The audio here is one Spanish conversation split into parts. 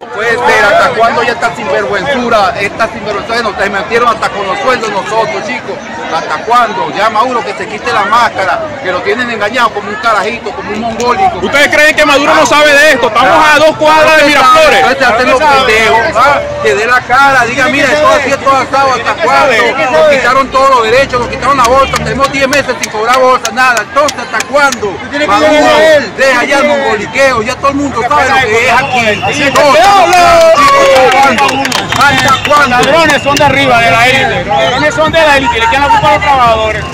Puede ser, ¿hasta cuándo ya está sinvergüenzura? Esta sinvergüenzura nos metieron hasta con los sueldos nosotros, chicos. ¿Hasta cuándo? Llama a uno que se quite la máscara, que lo tienen engañado como un carajito, como un mongólico. ¿Ustedes creen que Maduro no sabe de esto? Estamos a 2 cuadras de Miraflores. Entonces hacen los pendejos, que dé la cara, diga, mira, esto así, esto asado, ¿hasta cuándo? Nos quitaron todos los derechos, nos quitaron la bolsa, tenemos 10 meses sin cobrar bolsa, nada. Entonces, ¿hasta cuándo? Maduro, deja ya el mongoliqueo, ya todo el mundo sabe lo que es aquí. ¿Hasta cuándo? Los ladrones son de arriba, de la élite. Los ladrones son de la élite y le quieren la culpa a los trabajadores.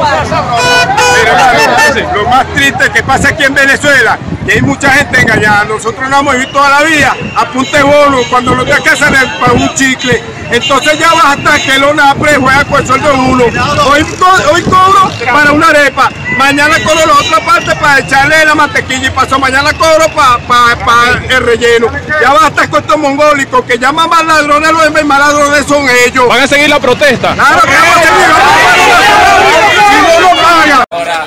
Pero lo más triste que pasa aquí en Venezuela, que hay mucha gente engañada. Nosotros lo hemos visto toda la vida, apunte bono, cuando lo te casan para un chicle. Entonces ya vas hasta que el ONAPRE juega con el sueldo de uno. Hoy cobro para una arepa, mañana cobro la otra parte para echarle la mantequilla y pasó mañana cobro para el relleno. Ya basta con estos mongólicos que llaman más ladrones a los demás, más ladrones son ellos. ¿Van a seguir la protesta? Claro que vamos a seguir. Si no lo pagan. Ahora,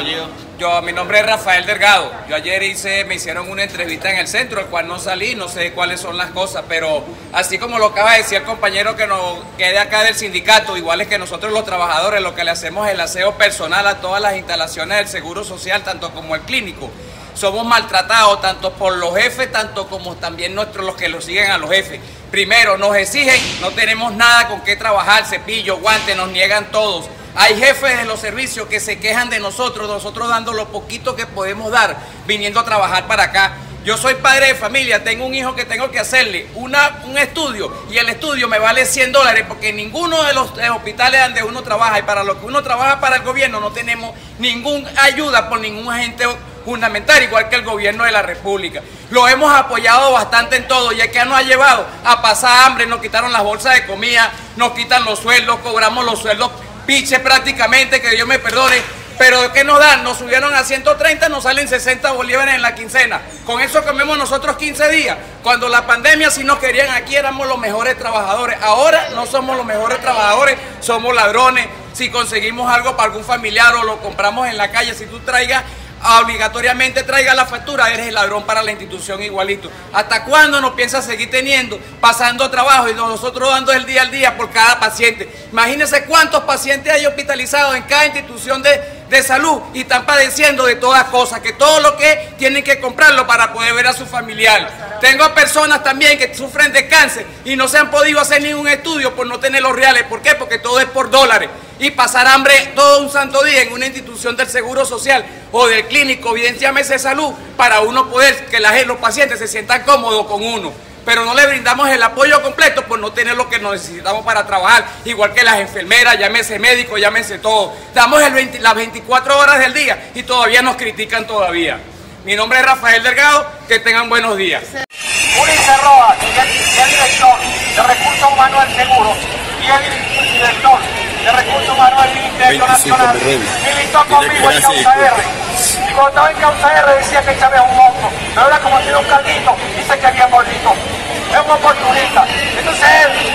mi nombre es Rafael Delgado. Yo ayer me hicieron una entrevista en el centro, el cual no salí, no sé cuáles son las cosas, pero así como lo acaba de decir el compañero que de acá del sindicato, igual es que nosotros los trabajadores lo que le hacemos es el aseo personal a todas las instalaciones del Seguro Social, tanto como el clínico. Somos maltratados tanto por los jefes, tanto como también los que los siguen a los jefes. Primero, nos exigen, no tenemos nada con qué trabajar, cepillo, guantes, nos niegan todos. Hay jefes de los servicios que se quejan de nosotros dando lo poquito que podemos dar, viniendo a trabajar para acá. Yo soy padre de familia, tengo un hijo que tengo que hacerle un estudio y el estudio me vale $100 porque ninguno de los hospitales donde uno trabaja y para lo que uno trabaja para el gobierno no tenemos ninguna ayuda por ningún agente fundamental, igual que el gobierno de la República. Lo hemos apoyado bastante en todo y es que nos ha llevado a pasar hambre, nos quitaron las bolsas de comida, nos quitan los sueldos, cobramos los sueldos piche prácticamente, que Dios me perdone, pero ¿qué nos dan? Nos subieron a 130, nos salen 60 bolívares en la quincena. Con eso comemos nosotros 15 días. Cuando la pandemia, si nos querían aquí, éramos los mejores trabajadores. Ahora no somos los mejores trabajadores, somos ladrones. Si conseguimos algo para algún familiar o lo compramos en la calle, si tú obligatoriamente traiga la factura, eres el ladrón para la institución igualito. ¿Hasta cuándo nos piensas seguir pasando trabajo y nosotros dando el día al día por cada paciente? Imagínense cuántos pacientes hay hospitalizados en cada institución de salud y están padeciendo de todas cosas, que todo lo que tienen que comprarlo para poder ver a su familiar. Tengo personas también que sufren de cáncer y no se han podido hacer ningún estudio por no tener los reales. ¿Por qué? Porque todo es por dólares. Y pasar hambre todo un santo día en una institución del Seguro Social o del clínico, evidencia Mesa de Salud, para uno poder que los pacientes se sientan cómodos con uno. Pero no le brindamos el apoyo completo por no tener lo que necesitamos para trabajar, igual que las enfermeras, llámese médico, llámese todo. Damos las 24 horas del día y todavía nos critican todavía. Mi nombre es Rafael Delgado, que tengan buenos días. Ulises Roa, el director de Recursos Humanos del Seguro y el director de Recursos Humanos del Ministerio Nacional, militó conmigo en Causa R. Y cuando estaba en Causa R decía que Chávez es un monstruo, pero ahora como tiene un caldito, dice que había gordito. Es un oportunista. Entonces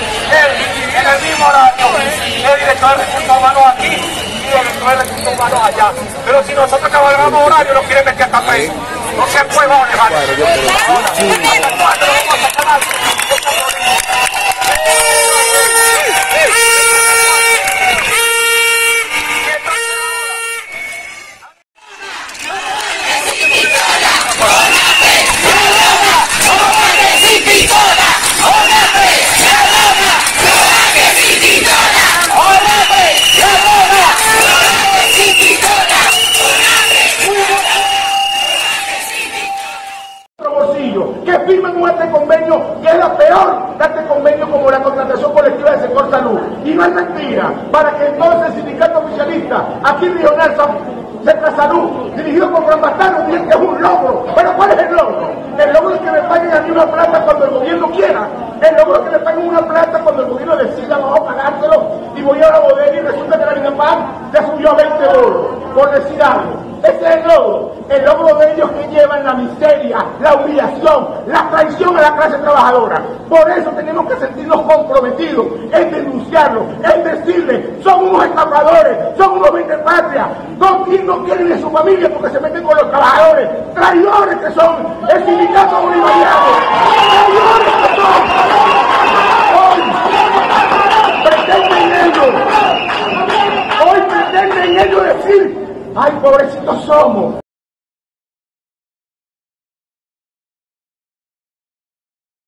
él, en el mismo horario, es director de Recursos Humanos aquí y director de Recursos Humanos allá. Pero si nosotros cabalgamos horario, nos quieren meter hasta preso. No se puede, vamos a levantar. Que firman este convenio, que es la peor de este convenio, como la contratación colectiva del sector salud. Y no es mentira, para que entonces el sindicato oficialista aquí regional Centro Salud, dirigido por Juan Bastano, dice que es un logro. Pero ¿cuál es el logro? El logro es que me paguen a mí una plata cuando el gobierno quiera. El logro es que me paguen una plata cuando el gobierno decida, vamos a pagárselo, y voy a la bodega y resulta que la Minapam ya subió a 20 euros, por decir algo. Ese es el logro de ellos que llevan la miseria, la humillación, la traición a la clase trabajadora. Por eso tenemos que sentirnos comprometidos en denunciarlo, en decirle, son unos estafadores, son unos vendepatrias, no quieren a su familia porque se meten con los trabajadores, traidores que son, el sindicato bolivariano, traidores que son. pobrecitos somos.